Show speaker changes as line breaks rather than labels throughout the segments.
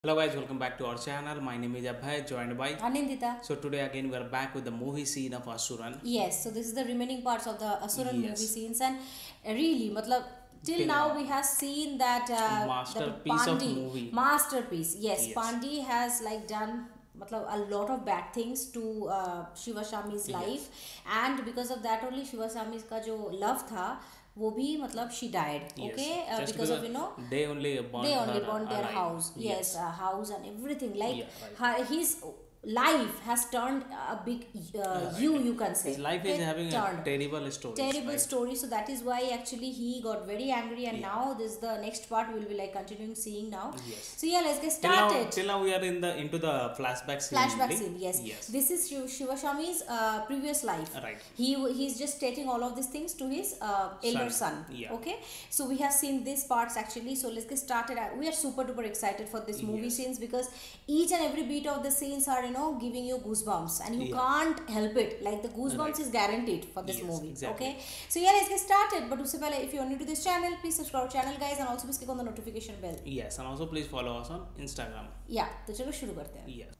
Hello guys, welcome back to our channel. My name is Abhay, joined by
Anindita.
So today again we are back with the movie scene of Asuran.
Yes, so this is the remaining parts of the Asuran movie
Yes,
scenes, and really, matlab, till
till
now
now,
we have seen that that
masterpiece of
Pandi
movie.
masterpiece. Yes,
Yes,
Pandi has like done matlab, a lot of bad things to Shiva Shami's life,
yes,
and because of that only Shiva Shami's का जो love था वो भी मतलब she died,
yes.
okay,
Just
because
because
of
they only
they
burnt
only
her
burned their
alive.
house, yes,
Yes,
house and everything, like
yeah, right.
his life has turned a big
Right.
you can say,
His life is
okay,
having a
turned
terrible stories,
terrible
right?
story. So that is why actually he got very angry, and
Yeah.
now this the next part we'll be like continuing seeing now.
Yes.
So yeah, let's get
Till
started.
now we are in the into the flashback scene
Flashback
only.
scene, yes.
Yes,
This is Shiva Shami's previous life.
right.
He's just stating all of these things to his elder
Son.
son.
Yeah.
Okay, so we have seen these parts actually. So let's get started. We are super duper excited for this movie
Yes.
scenes because each and every beat of the scenes are giving you goosebumps, and you
Yeah.
can't help it. Like the goosebumps
Right.
is guaranteed for this
Yes.
movie.
Exactly.
Okay, so yeah, let's get started. But usse pehle, if you are new to this channel, please subscribe our channel, guys, and also please click on the notification bell.
Yes, and also please follow us on Instagram.
Yeah, तो चलो शुरू करते हैं.
Yes.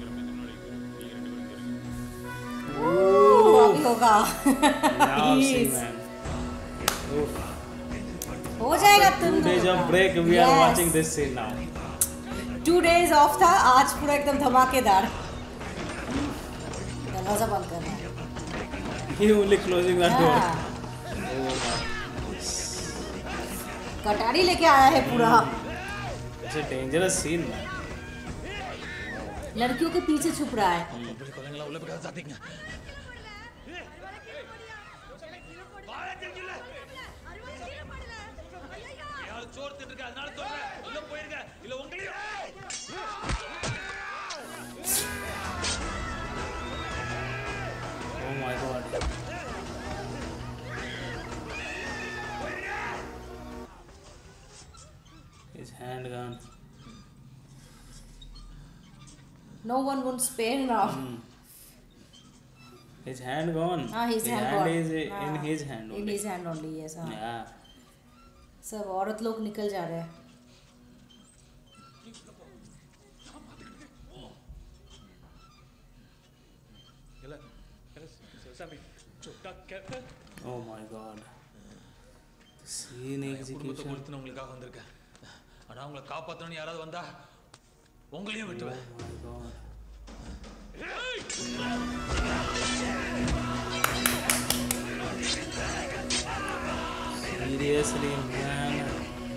अभी होगा.
Now see,
Yes.
man. Oof.
हो जाएगा तुम
2 days
लोगों
of
का.
break, we are
Yes.
watching this scene now.
2 days off था, आज पूरा एकदम धमाकेदार. दरवाजा बंद कर रहा है.
He only closing the door.
हाँ,
Oh,
कटारी लेके आया है पूरा.
it's a dangerous scene, man.
लड़कियों के पीछे छुप रहा है.
Oh my God. His handgun.
No one won't spare now.
His hand gone.
His hand gone.
is
हाँ,
in his hand
in
only.
his hand only, yes. हाँ.
Yeah.
सब औरत लोग निकल जा रहे हैं.
Oh my God. Scene execution.
உங்களுக்காக வந்திருக்கேன் ஆனா உங்களை காப்பாத்தணும்னு யாராவது வந்தா உங்களையும்
Oh
விட்டுவேன்
my God. Seriously, man.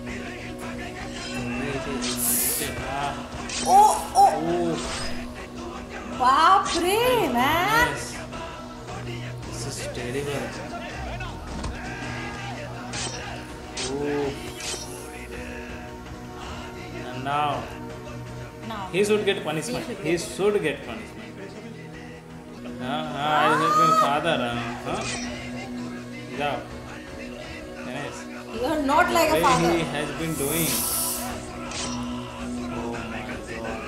Ah,
Oh, oh,
oh,
बाप रे, man.
yes. This is terrible. Oh. And now
Now.
he should get punishment. He should get punishment. I have been father. Huh? Yeah. Yes.
You are not like a
Way
father.
he has been doing. Oh my God.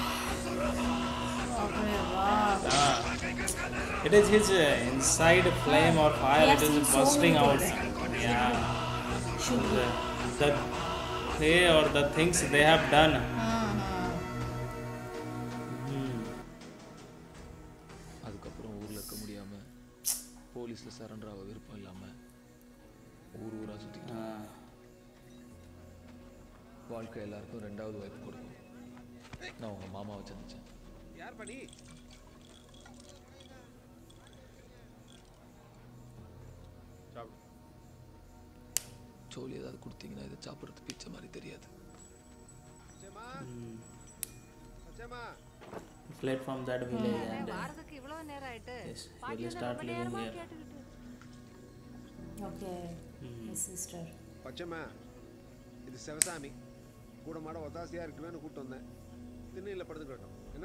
अरे वाह.
Ah. It is his inside flame or fire.
He has
It
seen
is
so
bursting
many
out.
things.
Yeah.
Should be.
The play or the things they have done.
அதுக்கப்புறம் ஊர்ல இருக்க முடியாம போலீஸ்ல surrender ஆக விருப்பம் இல்லாம ஊர் ஊரா சுத்திட்டு
Ah.
வாழ்க்கை எல்லாருக்கும் ரெண்டாவது வாய்ப்பு கொடுக்கும் நான் உங்க மாமாவை சந்திச்சேன் சோலி ஏதாவது கொடுத்தீங்கன்னா இதை சாப்பிட்றது பிச்சை மாதிரி தெரியாது
Fled from that village and
வாரத்துக்கு இவ்வளவு நேரம் ஆயிட்டு
yes, he
பாட்டி
will
வந்து
start
ரொம்ப
living
நேரமா
here.
கேட்டுக்கிட்டு
Okay. His sister.
பச்சைம்மா இது சிவசாமி கூட மாட ஒத்தாசையாக இருக்குவேன்னு கூப்பிட்டு வந்தேன் திண்ணையில் படுத்துக்கிட்டோம் என்ன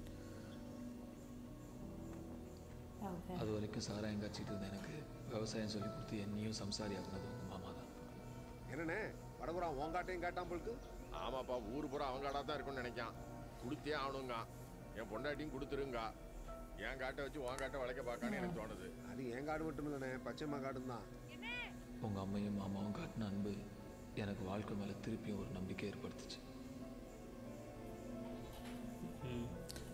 Okay.
அது வரைக்கும் சாராயம் காய்ச்சிட்டு இருந்த எனக்கு விவசாயம் சொல்லி கொடுத்து என்னையும் சம்சாரி ஆக்குனது உங்க மாமா தான்
என்னண்ணே வடபுறம் ஓங்காட்டையும் காட்டாம போலுக்கு
ஆமாப்பா ஊர் பூரா அவங்காடா தான் இருக்கும்னு நினைக்கான் கொடுத்தே ஆகணுங்க என் பொண்டாட்டியும் கொடுத்துருங்க என் காட்டை வச்சு உன் காட்டை வளைக்க பார்க்கான்னு எனக்கு தோணுது.
அது என் காடு மட்டும் இல்லைண்ணே, பச்சைமா காடும் தான்.
உங்கள் அம்மையும் மாமாவும் காட்டின அன்பு எனக்கு வாழ்க்கை மேலே திருப்பியும் ஒரு நம்பிக்கை ஏற்படுத்துச்சு.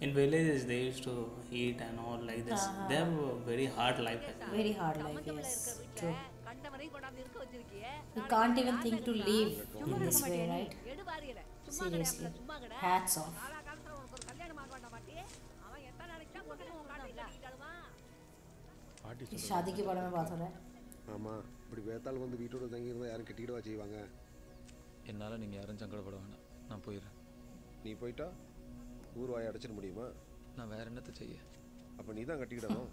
In villages, they used to eat and all like this. They have a very hard life. I think.
Very hard life, yes. True.
கண்டவரையும் கொண்டாந்து இருக்க வச்சிருக்கியே
You can't even think to live in this way, right?
எடு பாரியல
Seriously. Hats off.
காலா காலத்துல உனக்கு ஒரு கல்யாணம் ஆக வேண்டாம் மாட்டி அவன் எத்தனை நாளைக்கு தான் கொண்டு உன் காட்டி கட்டிட்டாலுமா
பாட்டி
इस शादी के बारे में बात हो रहा है.
ஆமாம் இப்படி வேத்தாள் வந்து வீட்டோட தங்கியிருந்தா யாரும் கட்டிக்கிடவா செய்வாங்க.
என்னால் நீங்கள் யாரும் சங்கடப்பட வேணாம், நான் போயிடுறேன்.
நீ போயிட்டா ஊர் வாயை அடைச்சிட முடியுமா?
நான் வேற என்னத்தை செய்ய?
அப்போ நீ தான் கட்டிக்கிடணும்.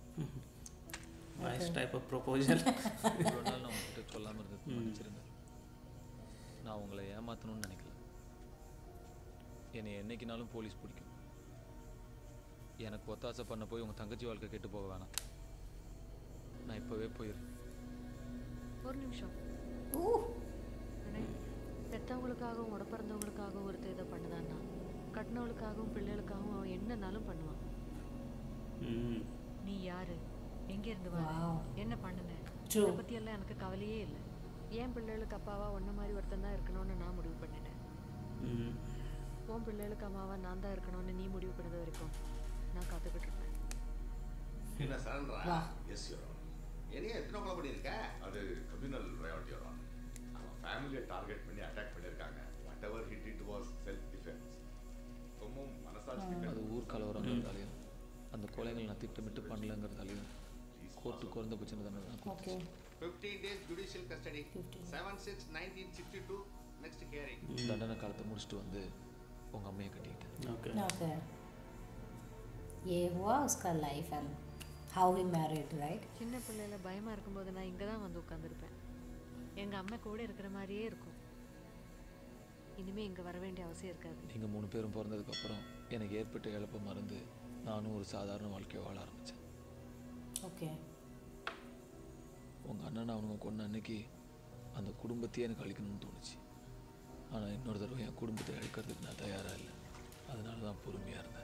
Nice type of proposal.
இவ்வளோ நாள் நான் உங்ககிட்ட சொல்லாமல் இருந்தது மன்னிச்சிருங்க. நான் உங்களை ஏமாற்றணும்னு நினைக்கல. என்னை என்னைக்குனாலும் போலீஸ் பிடிக்கும். எனக்கு ஒத்தாசை பண்ண போய் உங்கள் தங்கச்சி வாழ்க்கை கெட்டு போக வேணாம். நான் இப்போவே போயிடுறேன்.
ஒரு நிமிஷம்.
Ooh.
அண்ணே, பெற்றவங்களுக்காகவும் உட பிறந்தவங்களுக்காகவும் ஒருத்தர் இதை பண்ணுதான்னா கட்டினவளுக்காகவும் பிள்ளைகளுக்காகவும் அவன் என்னன்னாலும் பண்ணுவான்.
Mm.
நீ யாரு, எங்க இருந்து வர,
Wow.
என்ன பண்ணுன,
True.
இதை பத்தி எல்லாம் எனக்கு கவலையே இல்லை. என் பிள்ளைகளுக்கு அப்பாவா ஒன்ன மாதிரி ஒருத்தன் தான் இருக்கணும்னு நான் முடிவு பண்ணிட்டேன்.
Mm.
உன் பிள்ளைகளுக்கு அம்மாவா நான் தான் இருக்கணும்னு நீ முடிவு பண்ணது வரைக்கும் நான் காத்துக்கிட்டு இருப்பேன்.
என்ன சரண்டரா?
Wow.
எஸ் யோர் ஏரியா எத்தனை கொலை பண்ணியிருக்க? அது கம்யூனல் ரயாட் யோர் அவன் ஃபேமிலியை டார்கெட் பண்ணி அட்டாக் பண்ணியிருக்காங்க. Whatever he did was self defence. ரொம்பவும் மனசாட்சி
அது ஊர் கலவரங்கிறதாலையும் அந்த கொலைகள் நான் திட்டமிட்டு பண்ணலங்கிறதாலையும் கோர்ட்டு குறைந்தபட்சம் தானே தான்
Okay.
15 days judicial custody. 7/6/1962 next hearing.
தண்டனை காலத்தை முடிச்சுட்டு வந்து உங்கள் அம்மையை கட்டிக்கிட்டேன்.
Okay.
Okay. ये हुआ उसका life and how he married, right?
சின்ன பிள்ளையில பயமா இருக்கும்போது நான் இங்கே தான் வந்து உட்காந்துருப்பேன். எங்க அம்மா கூட இருக்கிற மாதிரியே இருக்கும். இனிமே இங்க வர வேண்டிய அவசியம் இருக்காது.
நீங்கள் 3 பேரும் பிறந்ததுக்கப்புறம் எனக்கு ஏற்பட்ட இழப்பை மறந்து நானும் ஒரு சாதாரண வாழ்க்கையை வாழ ஆரம்பித்தேன்.
Okay.
உங்கள் அண்ணன் அவனுங்க கொன்ன அன்னைக்கு அந்த குடும்பத்தையே எனக்கு அழிக்கணும்னு தோணுச்சு. ஆனால் இன்னொரு தடவை என் குடும்பத்தை அழிக்கிறதுக்கு நான் தயாராக இல்லை. அதனால தான் பொறுமையாக இருந்தேன்.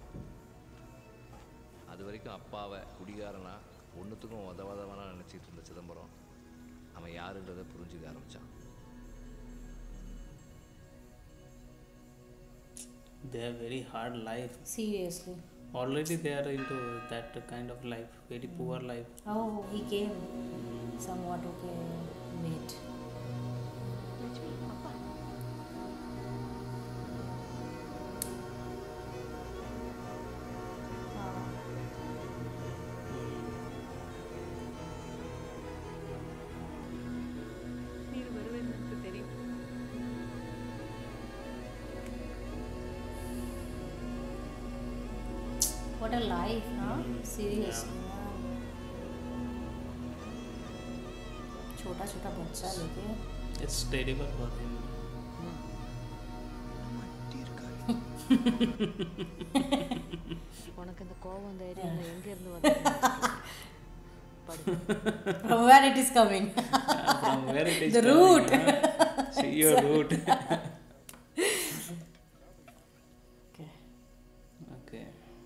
அது வரைக்கும் அப்பாவை குடிகாரனா ஒன்றுத்துக்கும் உதவாதவனா நினச்சிட்டு இருந்த சிதம்பரம் அவன் யாருன்றதை புரிஞ்சுக்க ஆரம்பித்தான்.
They have very hard life.
Seriously.
Already they are into that kind of life, very poor life.
Oh, he came somewhat okay, mate.
Lakshmi, அப்பா. நீர் வருவேன்னு எனக்கு தெரியும்.
What a life, huh? Seriously. छोटा छोटा बच्चा लेके
It's terrible for him.
உனக்கு இந்த கோவம் தைரியம் எங்க இருந்து வந்தது? படு.
From where it is coming?
From where it is
The
coming,
root.
huh? See your root.
Okay.
Okay.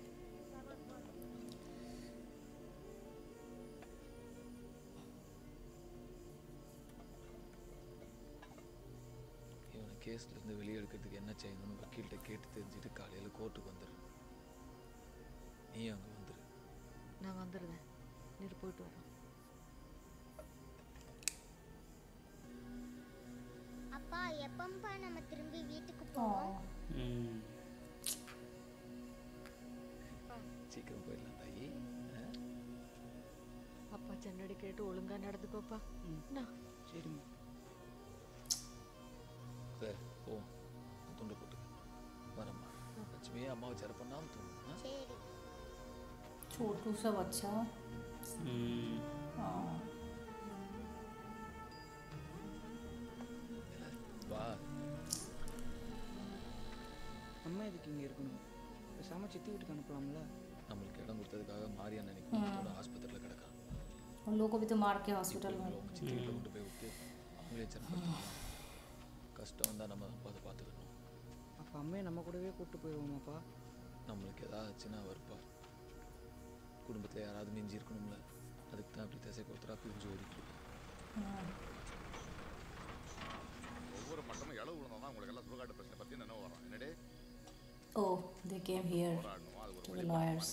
இவனை கேஸ்லேருந்து வெளியே எடுக்கிறதுக்கு என்ன செய்யணும்னு வக்கீல்கிட்ட கேட்டு தெரிஞ்சுட்டு காலையில் கோர்ட்டுக்கு வந்துடுறேன். நீ அங்கே வந்துடு.
நான் வந்துடுவேன். நீர் போயிட்டு வரோம்.
அப்பா எப்பம்பா நம்ம திரும்பி வீட்டுக்கு போவோம்?
Mm.
சீக்கிரம் போயிடலாம் தாயி.
அப்பா சென்னடி கேட்டு ஒழுங்கா நடந்துக்கோப்பா. நான்
சரிம்மா.
சரி போ, துண்டை போட்டுக்க. வரம்மா. லட்சுமியே அம்மாவை சேர பண்ணாமல் தூங்கும்.
சரி.
छोटू सा बच्चा.
Mm.
हाँ.
வா.
அம்மா எதுக்கு இங்கே இருக்கணும்? பேசாமல் சித்தி வீட்டுக்கு அனுப்பலாம்ல?
நம்மளுக்கு இடம் கொடுத்ததுக்காக மாரியா நினைக்கிறோம் ஆஸ்பத்திரியில் கிடக்கான்.
उन लोगों को भी तो मार के हॉस्पिटल में.
அவங்க சித்திகிட்ட கொண்டு போய் விட்டு அவங்களே சிறப்படுத்தலாம். கஷ்டம் வந்தால் நம்ம அதை பார்த்துக்கணும்.
அப்போ அம்மையை நம்ம கூடவே கூப்பிட்டு போயிடுவோமாப்பா?
நம்மளுக்கு ஏதாச்சுன்னா வருப்பார். குடும்பத்தில் யாராவது மிஞ்சி இருக்கணும்ல, அதுக்கு தான் அப்படி திசை கொடுத்துறா பிரிஞ்சு ஓடிட்டு இருக்கு.
ஒவ்வொரு மட்டமும் இளவு விழுந்தோம்னா உங்களுக்கு எல்லாம் சுடுகாட்டு பிரச்சனை பற்றி நினைவு வரும். என்னடே
Oh, they came here to the lawyers.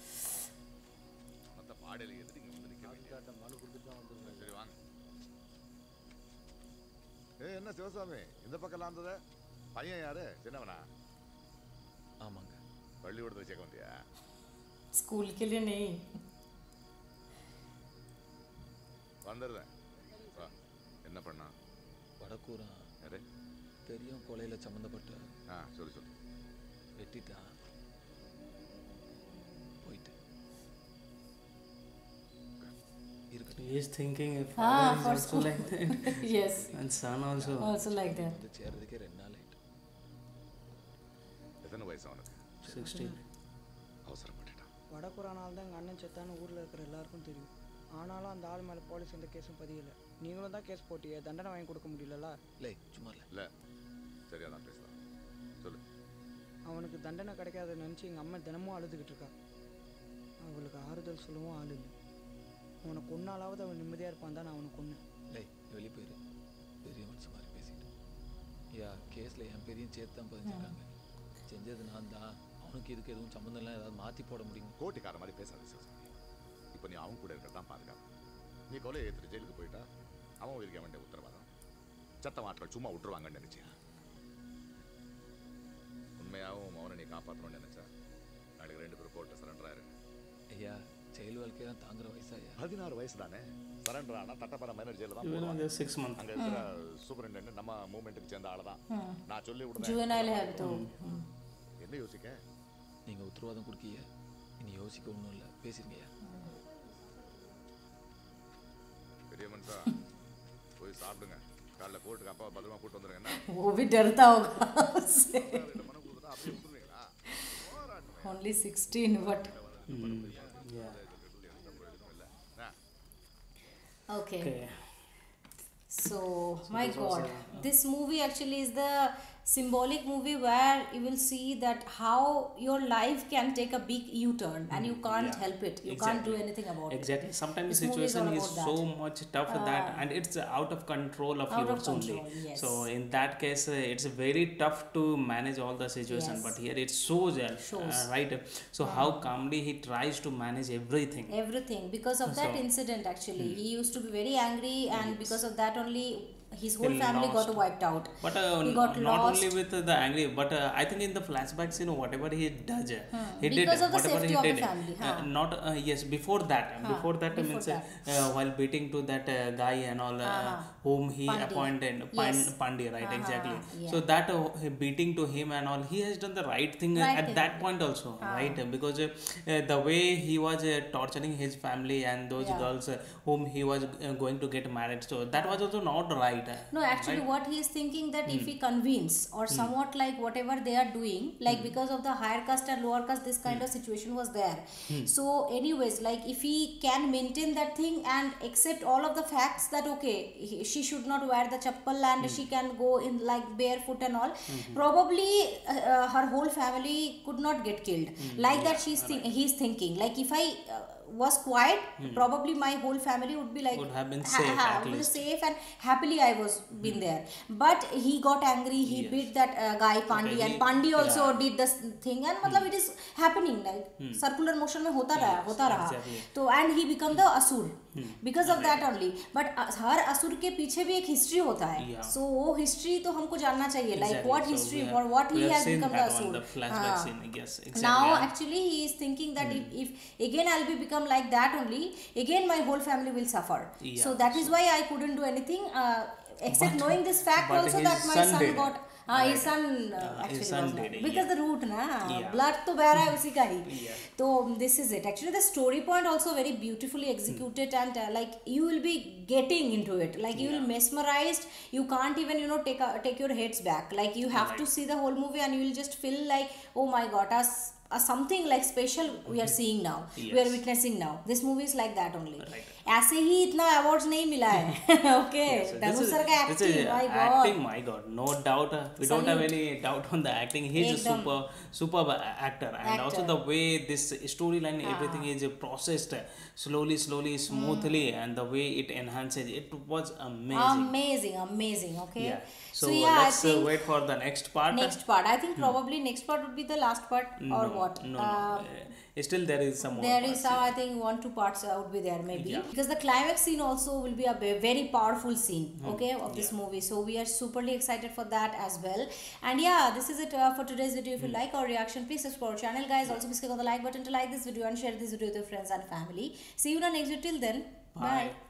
மற்ற பாடையில் எதுக்கு இங்கே வந்து நிற்க சரி வாங்க. என்ன சிவசாமி இந்த பக்கம்லாம் இருந்தது? பையன் யாரு? சின்னவனா?
ஆமாங்க.
பள்ளிக்கூடத்தில் சேர்க்க வந்தியா?
स्कूल के लिए नहीं.
வந்துடுறேன். என்ன பண்ணா?
வடக்கூரா
யாரு?
தெரியும் கொலையில் சம்மந்தப்பட்ட.
சொல்லு சொல்லு.
வெட்டிட்டான். போயிட்டு.
He is thinking if father is also
school.
like that.
Yes.
And son also.
Also like that.
வந்து சேர்றதுக்கே 2 நாள் ஆயிட்டு.
எத்தனை வயசு அவனுக்கு?
16.
அவசரப்பட்டுட்டான்.
வடக்குறானால் தான் எங்கள் அண்ணன் செத்தான்னு ஊரில் இருக்கிற எல்லாருக்கும் தெரியும். ஆனாலும் அந்த ஆள் மேலே போலீஸ் எந்த கேஸும் பதியலை. நீங்களும் தான் கேஸ் போட்டியே, தண்டனை வாங்கி கொடுக்க முடியலல்ல?
இல்லை சும்மா
இல்லை சரியா தான் பேசலாம். சொல்லு.
அவனுக்கு தண்டனை கிடைக்காத நினச்சி எங்கள் அம்மா தினமும் அழுதுகிட்டு இருக்கா. அவளுக்கு ஆறுதல் சொல்லவும் ஆள் இல்லை. அவனை கொன்னாலாவது அவன் நிம்மதியாக இருப்பான் தான் நான் அவனை கொன்னேன்.
இல்லை வெளியே போயிரு. பெரிய மனுஷன் மாதிரி பேசிட்டு. கேஸில் என் பெரியும் சேர்த்து தான் பதிஞ்சிருக்காங்க. செஞ்சது நான் தான். அவனுக்கு இதுக்கு எதுவும் சம்மந்தம் இல்லை. ஏதாவது மாற்றி போட முடியும்.
கோட்டிக்கார மாதிரி பேசாத சிவசாமி. இப்போ நீ அவன் கூட இருக்கிறதான் பாதுகாப்பு. நீ கொலையை ஏற்றுட்டு ஜெயிலுக்கு போயிட்டா அவன் உயிருக்கு வேண்டிய உத்தரவாதம். சத்த மாற்றல் சும்மா விட்டுருவாங்கன்னு நினைச்சியா? உண்மையாகவும் அவனை நீ காப்பாற்றணும்னு நினைச்சா நாளைக்கு 2 பேரும் கோர்ட்டில் சரண்டர் ஆயிரு.
ஐயா ஜெயில் வாழ்க்கையெல்லாம் தாங்குற வயசாயா?
16 வயசு தானே. சரண்டர் ஆனால் தட்டப்பட மைனர் ஜெயிலில் தான்
Even
போடுவாங்க.
6 months.
அங்கே இருக்கிற சூப்பரிண்டென்ட் நம்ம மூவ்மெண்ட்டுக்கு சேர்ந்த ஆள் தான். நான் சொல்லி
Juvenile have to.
என்ன யோசிக்க?
நீங்கள் உத்தரவாதம் கொடுக்கீங்க. இனி யோசிக்க ஒன்றும் இல்லை. பேசிருங்கய்யா.
பெரிய மனுஷா போய் சாப்பிடுங்க. காலைல கோர்ட்டுக்கு அப்பா பத்திரமா கூட்டு வந்துருங்க. என்ன
वो भी डरता होगा उससे.
மனம் கொடுத்துட்டா அப்படியே விட்டுருவீங்களா?
Only 16 but
Yeah.
okay.
Okay.
So my god, this movie actually is the symbolic movie where you will see that how your life can take a big U-turn and you can't help it. You can't do anything about
Exactly.
it.
Sometimes the
This movie is
situation
all
is
about
so
that.
much tough that and it's out of control of
Out of
yours only.
control, yes.
So in that case, it's very tough to manage all the situation.
Yes.
But here it shows, right? So how calmly he tries to manage everything.
Everything because of that
So,
incident actually. He used to be very angry and because of that only his whole
He
family got
lost.
wiped out.
But
he got
not
lost.
only with the angry, but I think in the flashbacks, whatever he does, he
Because
did
of the
whatever
safety
he
of the
did.
family,
Not yes, before that, before that
before
means
that.
while beating to that guy and all, whom he
Pandey.
appointed,
Yes.
Pandey, right? Exactly.
Yeah.
So that beating to him and all, he has done the right thing
Right
at
thing.
that point also, right? Because the way he was torturing his family and those girls whom he was going to get married, so that was also not right.
No, actually,
right?
what he is thinking that if he convince or somewhat like whatever they are doing, like because of the higher caste and lower caste, this kind of situation was there. So, anyways, like if he can maintain that thing and accept all of the facts that okay, she should not wear the chappal and she can go in like barefoot and all, probably her whole family could not get killed. Like that, he's thinking like if I was quiet, probably my whole family would be like
Would have been safe at
would be
least.
safe and happily I was been there. But he got angry, he beat that guy Pandey and Pandey also did this thing and matlab it is happening like circular motion mein hota raha.
Exactly.
So and he become the asur because of that only. But हर असुर के पीछे भी एक history होता है.
Yeah.
So वो history तो हमको जानना चाहिए like
Exactly.
what
So
history
we have-
or what
we
he
have
has
seen
become the
that on
asur.
the flashback scene. Yes, exactly.
Now
And-
actually he is thinking that if again I'll be become like that only, again my whole family will suffer.
Yeah,
So that is why I couldn't do anything except knowing this fact
but
also
his
that my
son
son
did.
got his son actually
his son
was like,
did,
because the root na
Yeah.
blood तो बह रहा है उसी का ही.
Yeah.
So this is it. Actually the story point also very beautifully executed and like you will be getting into it. Like you will mesmerized. You can't even take your heads back. Like you have to see the whole movie and you will just feel like oh my god, something like special we are seeing now. We are
Yes.
witnessing now. This movie is like that only.
Right.
ऐसे ही इतना awards नहीं मिला है. Okay, Dhanush sir का
this is
acting, my god.
acting, my god, no doubt. We don't have any doubt on the acting. He's a
Ekdam.
superb actor, and also the way this storyline, everything is processed slowly, smoothly, and the way it enhances, it was amazing.
Amazing. Okay.
Yeah. So,
yeah,
let's
I think
wait for the next part.
I think probably next part would be the last part, or what?
No. Still there is some more.
There
parts,
is some, I think 1-2 parts would be there maybe, because the climax scene also will be a very powerful scene, okay, of this movie. So we are superly excited for that as well. And yeah, this is it for today's video. If you like our reaction, please subscribe our channel, guys. Also please click on the like button to like this video and share this video with your friends and family. See you in the next video. Till then, bye.